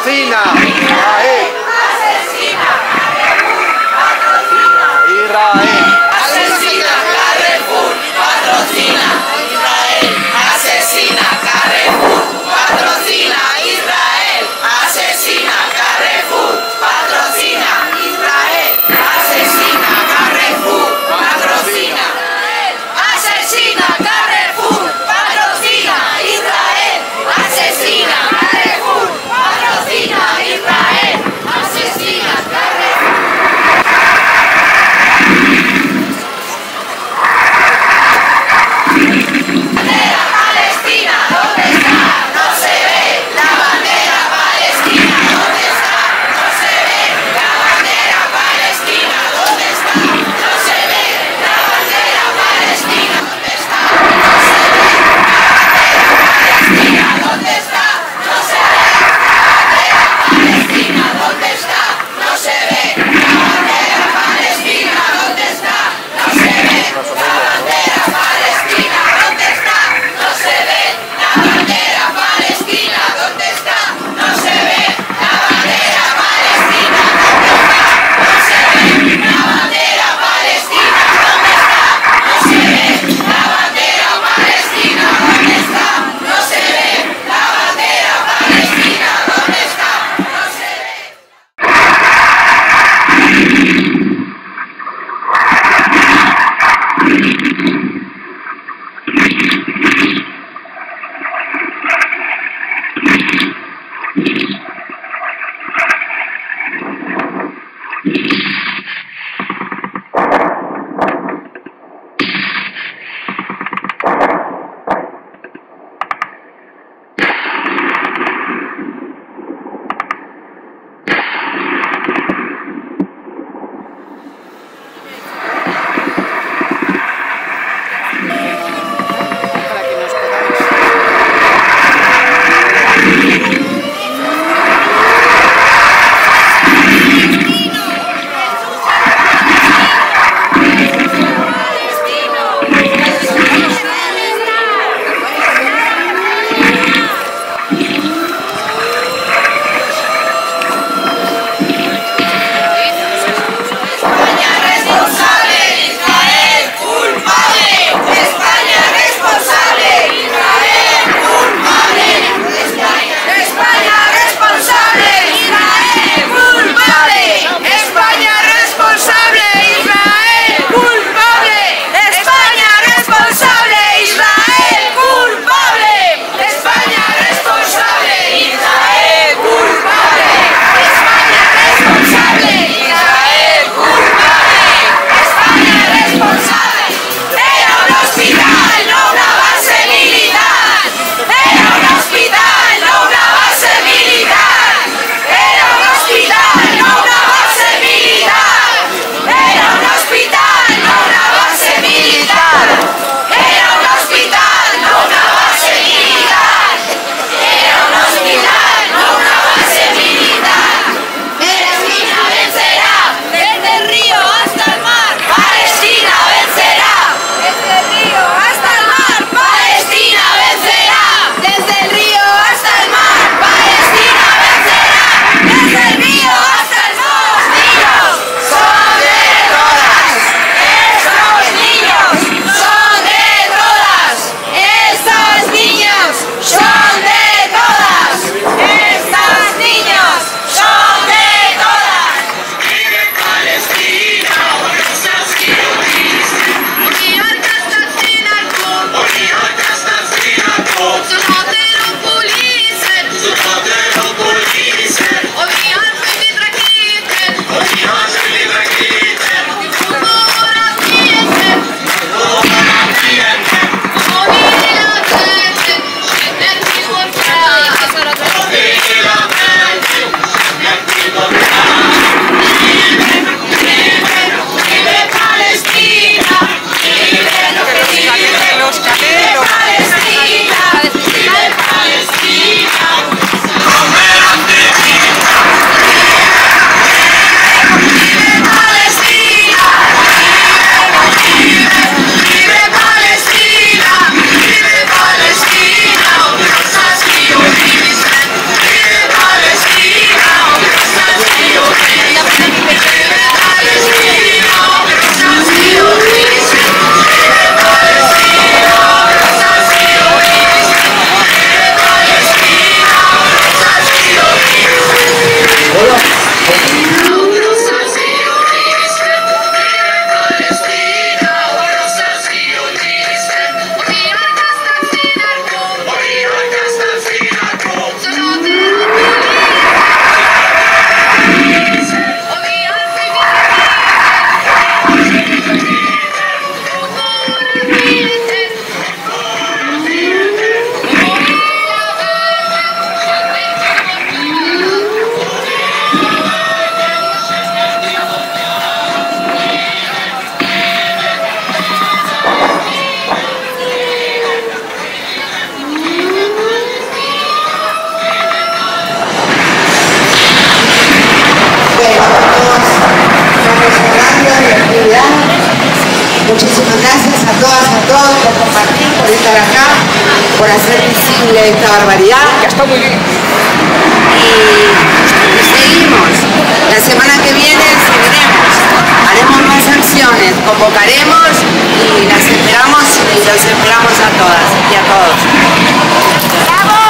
patrocina. Israel. Asesina. Israel. Asesina. Carrefour. Patrocina. Israel. Asesina. Carrefour. Patrocina. Israel. Asesina. Carrefour. Patrocina. Israel. Asesina. Carrefour. Patrocina. Asesina. Carrefour. Patrocina. Israel. Asesina. Carrefour. Patrocina. Israel. Asesina. Carrefour. Bandera palestina, ¿dónde está? No se ve. La bandera palestina, ¿dónde está? No se ve. La bandera palestina, ¿dónde está? No se ve. La bandera palestina, ¿dónde está? No se ve. La bandera palestina, ¿dónde está? No se ve. La bandera palestina, ¿dónde está? No se ve. La bandera palestina, ¿dónde está? No se ve. La bandera palestina, ¿dónde está? No se ve. La bandera palestina, ¿dónde está? No se ve. La bandera palestina, ¿dónde está? No se ve. La bandera palestina, ¿dónde está? No se ve. La bandera palestina, ¿dónde está? No se ve. La bandera palestina, ¿dónde está? No se ve. Para que nos podamos... Está muy bien. Y seguimos. La semana que viene seguiremos. Haremos más acciones, convocaremos y las esperamos y los esperamos a todas y a todos. ¡Bravo!